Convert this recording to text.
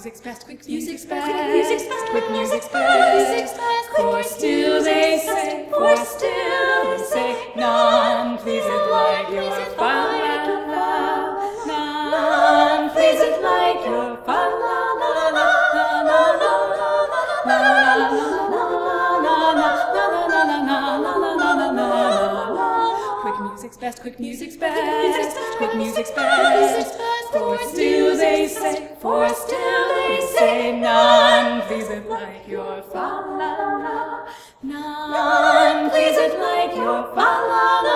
music's best, quick music's best, quick music's best, quick music's best. For still they say, for still they say, none please it like your fa la la, none please it like your fa la la la la la la la la la la la. Quick music's best, quick music's best, quick music's best. For still they say, for still they say, none please it like your fa la la, none please it like your fa la la.